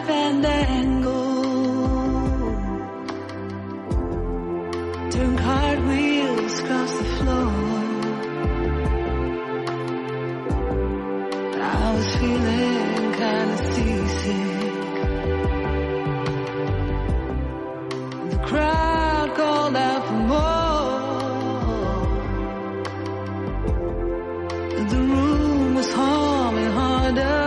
fandango. Turn cartwheels across the floor. I was feeling kinda seasick. The crowd called out for more. The room was humming harder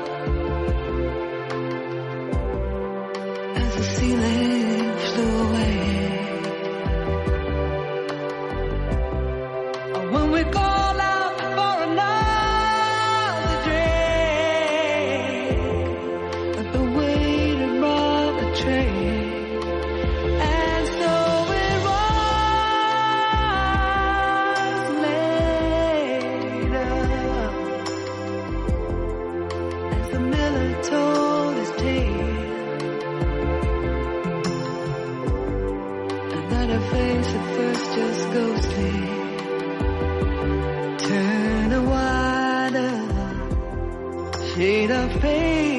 as the ceiling flew away. When we call out for another drink, but the waiter brought the tray, and so it was later, as the miller told his tale, and that her face at first just ghostly turn a wider shade of pale.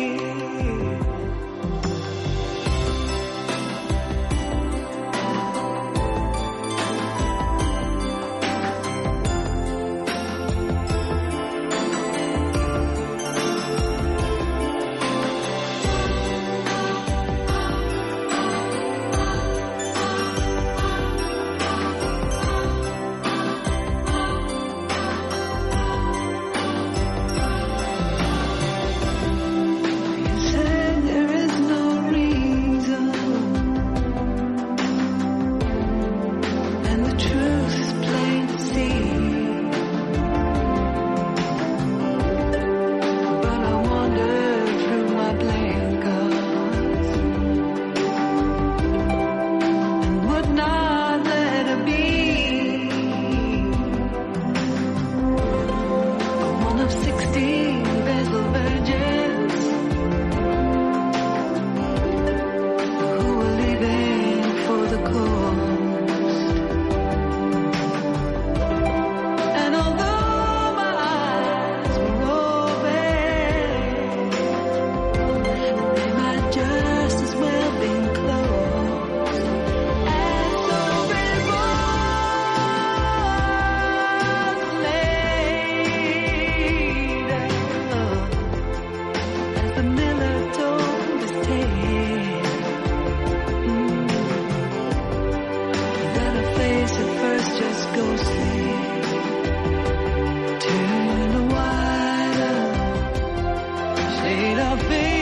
Turn a wider shade of pink.